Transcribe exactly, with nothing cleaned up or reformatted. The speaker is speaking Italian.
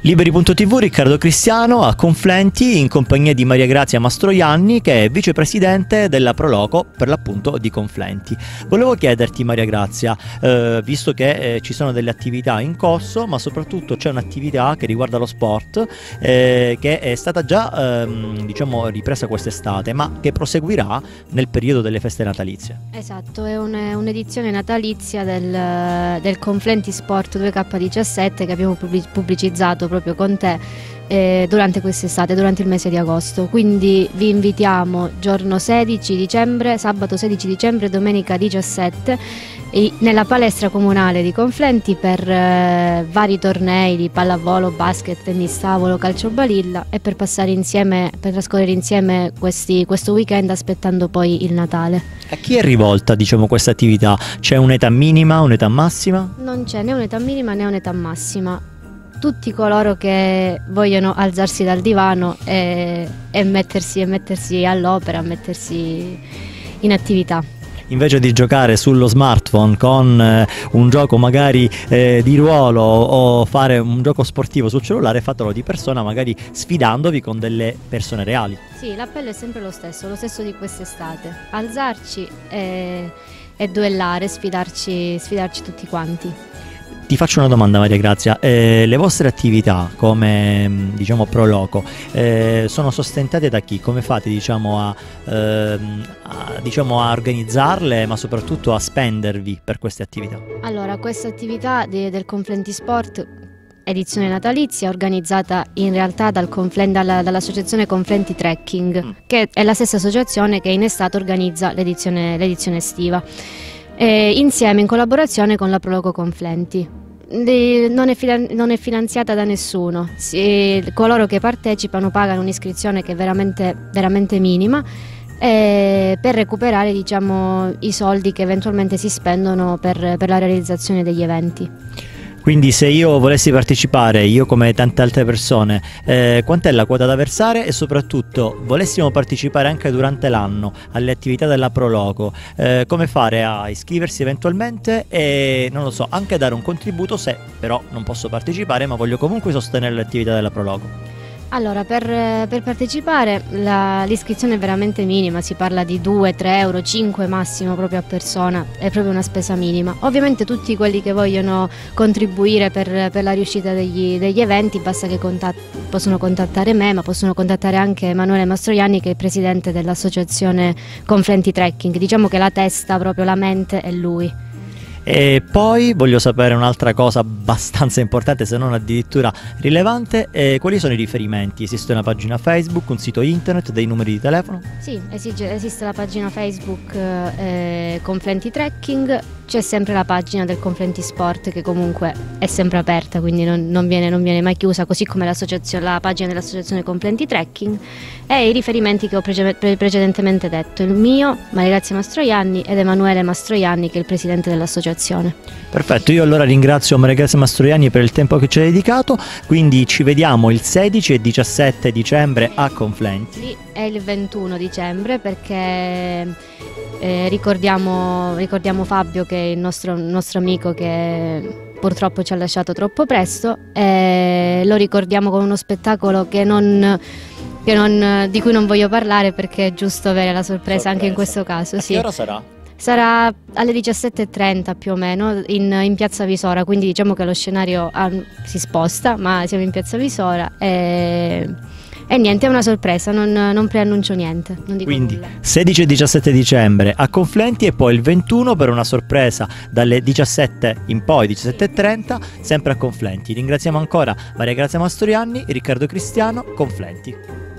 Liberi punto tivù, Riccardo Cristiano a Conflenti in compagnia di Maria Grazia Mastroianni, che è vicepresidente della Proloco per l'appunto di Conflenti. Volevo chiederti, Maria Grazia, eh, visto che eh, ci sono delle attività in corso, ma soprattutto c'è un'attività che riguarda lo sport eh, che è stata già ehm, diciamo ripresa quest'estate, ma che proseguirà nel periodo delle feste natalizie. Esatto, è un'edizione natalizia del, del Conflenti Sport due K diciassette che abbiamo pubblicizzato proprio con te eh, durante quest'estate, durante il mese di agosto. Quindi vi invitiamo giorno sedici dicembre, sabato sedici dicembre, domenica diciassette, e nella palestra comunale di Conflenti per eh, vari tornei di pallavolo, basket, tennis tavolo, calcio balilla, e per passare insieme, per trascorrere insieme questi, questo weekend aspettando poi il Natale. A chi è rivolta, diciamo, questa attività? C'è un'età minima, un'età massima? Non c'è né un'età minima né un'età massima. Tutti coloro che vogliono alzarsi dal divano e, e mettersi, e mettersi all'opera, mettersi in attività. Invece di giocare sullo smartphone con eh, un gioco magari eh, di ruolo o fare un gioco sportivo sul cellulare, fatelo di persona, magari sfidandovi con delle persone reali. Sì, l'appello è sempre lo stesso, lo stesso di quest'estate: alzarci e, e duellare, sfidarci, sfidarci tutti quanti. Ti faccio una domanda, Maria Grazia, eh, le vostre attività come, diciamo, Proloco eh, sono sostentate da chi? Come fate, diciamo, a, ehm, a, diciamo, a organizzarle, ma soprattutto a spendervi per queste attività? Allora, questa attività de, del Conflenti Sport, edizione natalizia, organizzata in realtà dal dalla, dall'associazione Conflenti Trekking, mm. che è la stessa associazione che in estate organizza l'edizione estiva. Eh, insieme, in collaborazione con la Proloco Conflenti. De, non, è non è finanziata da nessuno. Si, coloro che partecipano pagano un'iscrizione che è veramente, veramente minima eh, per recuperare, diciamo, i soldi che eventualmente si spendono per, per la realizzazione degli eventi. Quindi se io volessi partecipare, io come tante altre persone, eh, quant'è la quota da versare, e soprattutto volessimo partecipare anche durante l'anno alle attività della Proloco, eh, come fare a iscriversi eventualmente e, non lo so, anche dare un contributo se però non posso partecipare ma voglio comunque sostenere le attività della Proloco? Allora, per, per partecipare l'iscrizione è veramente minima, si parla di due, tre euro, cinque massimo proprio a persona, è proprio una spesa minima. Ovviamente tutti quelli che vogliono contribuire per, per la riuscita degli, degli eventi basta che contat possono contattare me, ma possono contattare anche Emanuele Mastroianni, che è il presidente dell'associazione Conflenti Trekking. Diciamo che la testa, proprio la mente, è lui. E poi voglio sapere un'altra cosa abbastanza importante, se non addirittura rilevante, eh, quali sono i riferimenti? Esiste una pagina Facebook, un sito internet, dei numeri di telefono? Sì, esige, esiste la pagina Facebook eh, Conflenti Trekking, c'è sempre la pagina del Conflenti Sport che comunque è sempre aperta, quindi non, non, viene, non viene mai chiusa, così come la pagina dell'associazione Conflenti Trekking, e i riferimenti che ho prece pre precedentemente detto, il mio, Maria Grazia Mastroianni, ed Emanuele Mastroianni, che è il presidente dell'associazione. Perfetto, io allora ringrazio Maria Grazia Mastroianni per il tempo che ci ha dedicato, quindi ci vediamo il sedici e diciassette dicembre a Conflenti. Sì, è il ventuno dicembre perché eh, ricordiamo, ricordiamo Fabio, che è il nostro, nostro amico che purtroppo ci ha lasciato troppo presto, e lo ricordiamo con uno spettacolo che non... Che non, di cui non voglio parlare perché è giusto avere la sorpresa, sorpresa. anche in questo caso. A sì. che ora sarà? Sarà alle diciassette e trenta più o meno in, in Piazza Visora, quindi diciamo che lo scenario ah, si sposta, ma siamo in Piazza Visora e, e niente, è una sorpresa, non, non preannuncio niente, non dico quindi nulla. sedici e diciassette dicembre a Conflenti e poi il ventuno per una sorpresa dalle diciassette in poi, diciassette e trenta, sempre a Conflenti. Ringraziamo ancora Maria Grazia Mastroianni, Riccardo Cristiano, Conflenti.